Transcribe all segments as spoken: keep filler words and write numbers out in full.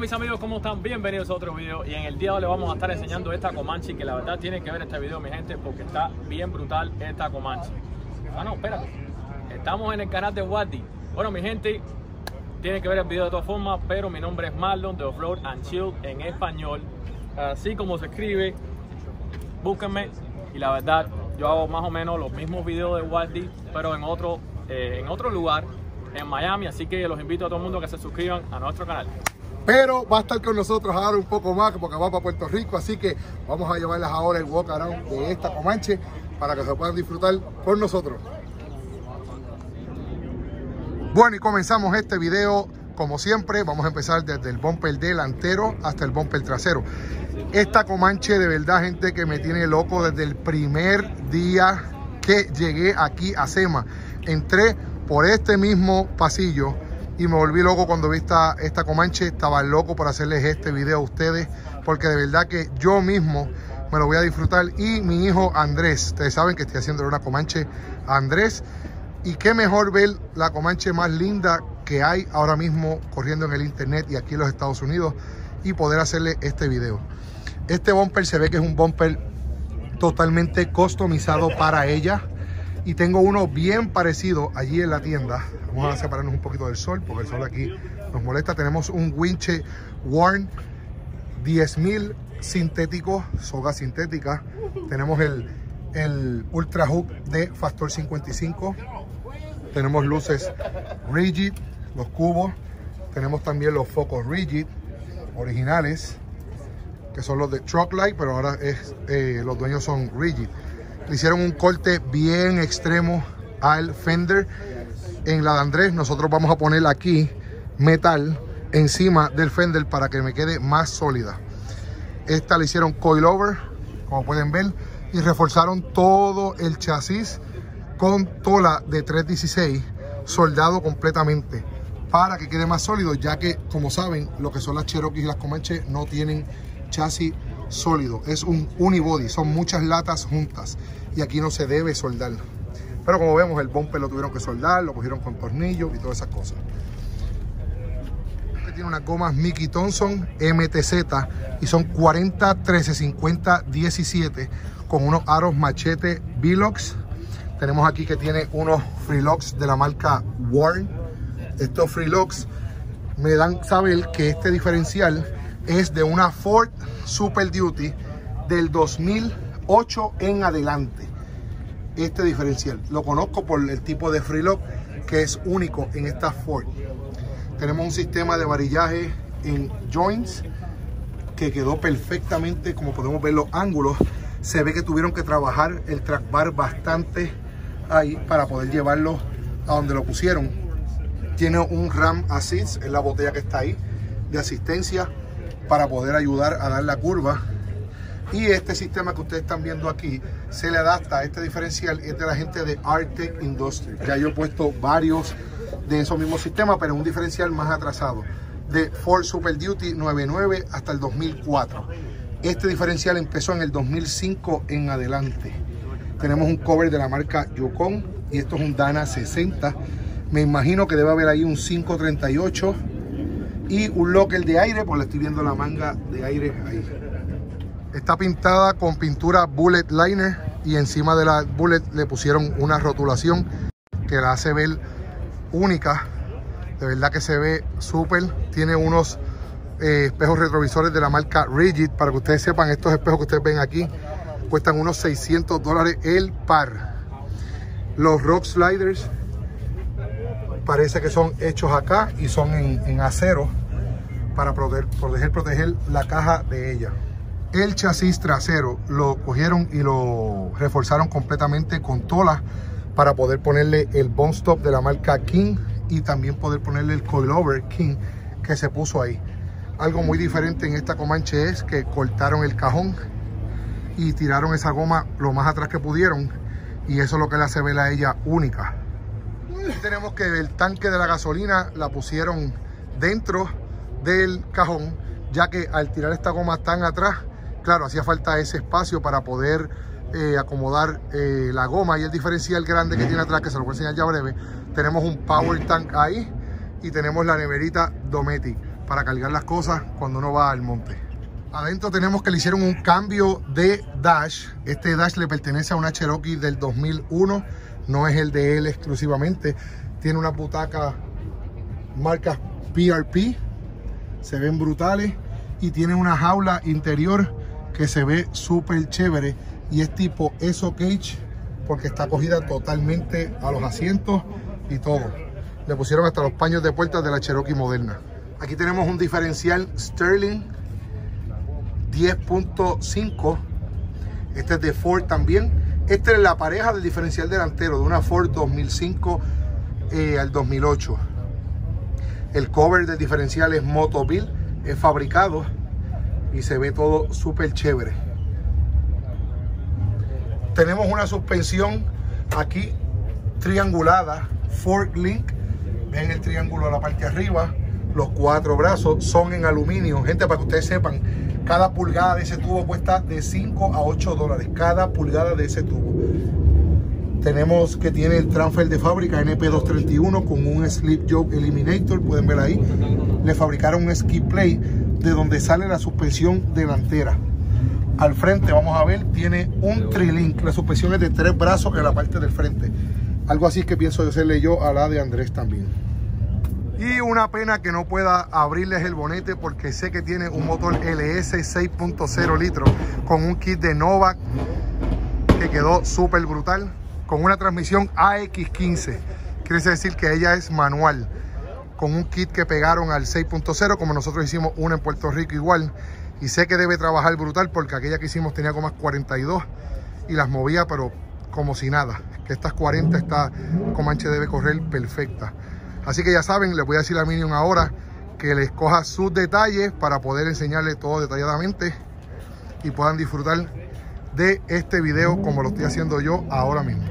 mis amigos, ¿cómo están? Bienvenidos a otro video. Y en el día de hoy les vamos a estar enseñando esta Comanche, que la verdad tienen que ver este video, mi gente, porque está bien brutal esta Comanche. Ah, no, espérate. Estamos en el canal de Waddy. Bueno, mi gente, tienen que ver el video de todas formas, pero mi nombre es Marlon de Offroad and Chill en español. Así como se escribe, búsquenme. Y la verdad, yo hago más o menos los mismos videos de Waddy, pero en otro, eh, en otro lugar, en Miami. Así que los invito a todo el mundo a que se suscriban a nuestro canal. Pero va a estar con nosotros ahora un poco más porque va para Puerto Rico, así que vamos a llevarles ahora el walk around de esta Comanche para que se puedan disfrutar con nosotros. Bueno, y comenzamos este video como siempre. Vamos a empezar desde el bumper delantero hasta el bumper trasero. Esta Comanche, de verdad, gente, que me tiene loco desde el primer día que llegué aquí a SEMA. Entré por este mismo pasillo y me volví loco cuando vi esta, esta Comanche. Estaba loco por hacerles este video a ustedes, porque de verdad que yo mismo me lo voy a disfrutar. Y mi hijo Andrés, ustedes saben que estoy haciendo una Comanche a Andrés. Y qué mejor ver la Comanche más linda que hay ahora mismo corriendo en el internet y aquí en los Estados Unidos, y poder hacerle este video. Este bumper se ve que es un bumper totalmente customizado para ella. Y tengo uno bien parecido allí en la tienda. Vamos a separarnos un poquito del sol porque el sol aquí nos molesta. Tenemos un winche Warn diez mil sintético, soga sintética. Tenemos el, el Ultra Hook de Factor cincuenta y cinco. Tenemos luces Rigid, los cubos. Tenemos también los focos Rigid originales, que son los de Truck Light, pero ahora es, eh, los dueños son Rigid. Le hicieron un corte bien extremo al fender. En la de Andrés nosotros vamos a poner aquí metal encima del fender para que me quede más sólida. Esta le hicieron coilover, como pueden ver, y reforzaron todo el chasis con tola de tres dieciséis soldado completamente para que quede más sólido, ya que, como saben, lo que son las Cherokee y las Comanche no tienen chasis sólido, es un unibody, son muchas latas juntas y aquí no se debe soldar. Pero como vemos, el bumper lo tuvieron que soldar, lo cogieron con tornillos y todas esas cosas. Este tiene unas gomas Mickey Thompson M T Z y son cuarenta, trece, cincuenta, diecisiete con unos aros machete Velox. Tenemos aquí que tiene unos Freelocks de la marca Warn. Estos Freelocks me dan saber que este diferencial es de una Ford Super Duty del dos mil ocho en adelante. Este diferencial lo conozco por el tipo de Freelock que es único en esta Ford. Tenemos un sistema de varillaje en joints que quedó perfectamente, como podemos ver los ángulos. Se ve que tuvieron que trabajar el track bar bastante ahí para poder llevarlo a donde lo pusieron. Tiene un Ram Assist en la botella que está ahí de asistencia para poder ayudar a dar la curva. Y este sistema que ustedes están viendo aquí se le adapta a este diferencial, es de la gente de Arctic Industries. Ya yo he puesto varios de esos mismos sistemas, pero un diferencial más atrasado, de Ford Super Duty noventa y nueve hasta el dos mil cuatro. Este diferencial empezó en el dos mil cinco en adelante. Tenemos un cover de la marca Yukon y esto es un Dana sesenta. Me imagino que debe haber ahí un cinco treinta y ocho y un locker de aire, pues le estoy viendo la manga de aire ahí. Está pintada con pintura Bullet Liner y encima de la Bullet le pusieron una rotulación que la hace ver única. De verdad que se ve súper. Tiene unos eh, espejos retrovisores de la marca Rigid. Para que ustedes sepan, estos espejos que ustedes ven aquí cuestan unos seiscientos dólares el par. Los Rock Sliders parece que son hechos acá y son en, en acero para proteger, proteger, proteger la caja de ella. El chasis trasero lo cogieron y lo reforzaron completamente con tola para poder ponerle el bump stop de la marca King y también poder ponerle el coilover King que se puso ahí. Algo muy diferente en esta Comanche es que cortaron el cajón y tiraron esa goma lo más atrás que pudieron, y eso es lo que le hace ver a ella única. Tenemos que el tanque de la gasolina la pusieron dentro del cajón, ya que al tirar esta goma tan atrás, claro, hacía falta ese espacio para poder eh, acomodar eh, la goma y el diferencial grande que tiene atrás, que se lo voy a enseñar ya breve. Tenemos un power tank ahí y tenemos la neverita Dometic. para cargar las cosas cuando uno va al monte. Adentro tenemos que le hicieron un cambio de dash. Este dash le pertenece a una Cherokee del dos mil uno, no es el de él exclusivamente. Tiene una butaca marca P R P, se ven brutales, y tiene una jaula interior que se ve súper chévere, y es tipo E S O cage porque está cogida totalmente a los asientos y todo. Le pusieron hasta los paños de puertas de la Cherokee moderna. Aquí tenemos un diferencial Sterling diez punto cinco. Este es de Ford también. Esta es la pareja del diferencial delantero de una Ford dos mil cinco eh, al dos mil ocho. El cover del diferencial es Motobil, es fabricado y se ve todo súper chévere. Tenemos una suspensión aquí triangulada Ford Link. Ven el triángulo a la parte de arriba. Los cuatro brazos son en aluminio. Gente, para que ustedes sepan, cada pulgada de ese tubo cuesta de cinco a ocho dólares. Cada pulgada de ese tubo. Tenemos que tiene el transfer de fábrica N P doscientos treinta y uno con un Slip Yoke Eliminator. Pueden ver ahí. Le fabricaron un ski plate de donde sale la suspensión delantera. Al frente, vamos a ver, tiene un Tri-Link. La suspensión es de tres brazos en la parte del frente. Algo así que pienso hacerle yo a la de Andrés también. Y una pena que no pueda abrirles el bonete porque sé que tiene un motor L S seis punto cero litros con un kit de Novak que quedó súper brutal, con una transmisión A X quince. Quiere decir que ella es manual, con un kit que pegaron al seis punto cero, como nosotros hicimos una en Puerto Rico igual. Y sé que debe trabajar brutal porque aquella que hicimos tenía como más cuarenta y dos y las movía pero como si nada. Que estas cuarenta, esta Comanche debe correr perfecta. Así que ya saben, les voy a decir a Minion ahora que les coja sus detalles para poder enseñarles todo detalladamente y puedan disfrutar de este video como lo estoy haciendo yo ahora mismo.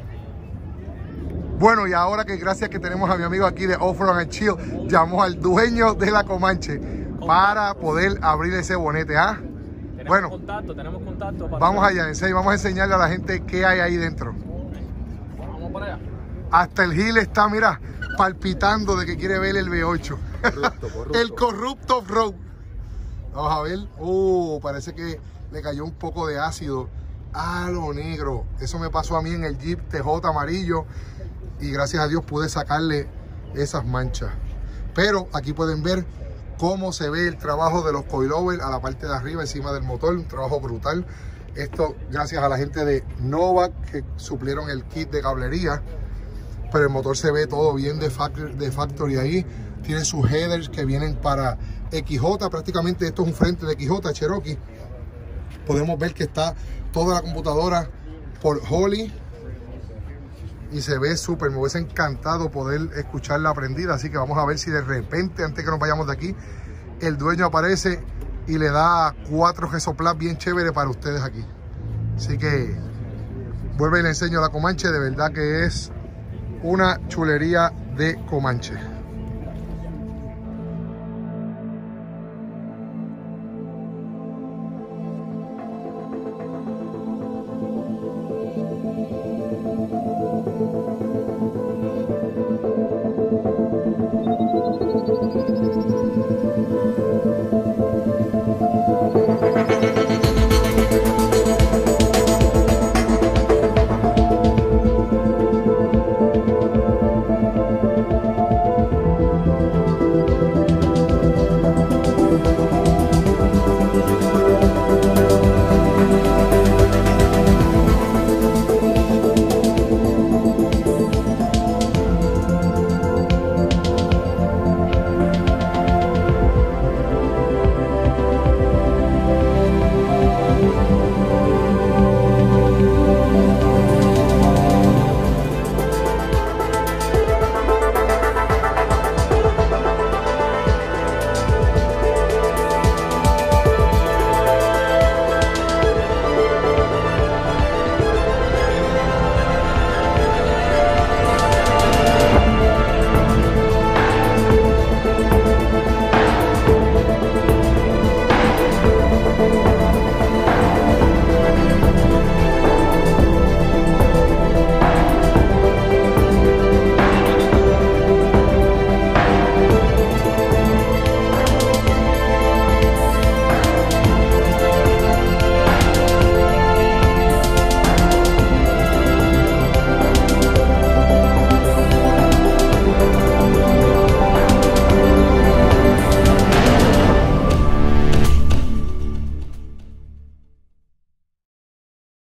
Bueno, y ahora que gracias que tenemos a mi amigo aquí de Off-Road and Chill, llamó al dueño de la Comanche para poder abrir ese bonete. ¿Ah? Tenemos bueno, contacto, tenemos contacto. Para vamos allá, en serio, vamos a enseñarle a la gente qué hay ahí dentro. Vamos para allá. Hasta el Gil está, mira, palpitando de que quiere ver el V ocho. Corrupto, corrupto. El corrupto off-road. Vamos a ver. Uh, parece que le cayó un poco de ácido a lo negro. Eso me pasó a mí en el Jeep T J amarillo. Y gracias a Dios pude sacarle esas manchas. Pero aquí pueden ver cómo se ve el trabajo de los coilovers a la parte de arriba, encima del motor. Un trabajo brutal. Esto gracias a la gente de Novak que suplieron el kit de cablería. Pero el motor se ve todo bien de factory, de factory ahí. Tiene sus headers que vienen para X J. Prácticamente esto es un frente de X J Cherokee. Podemos ver que está toda la computadora por Holley. Y se ve súper. Me hubiese encantado poder escucharla prendida. Así que vamos a ver si de repente, antes que nos vayamos de aquí, el dueño aparece y le da cuatro resoplas bien chéveres para ustedes aquí. Así que vuelve y le enseño la Comanche. De verdad que es una chulería de Comanche.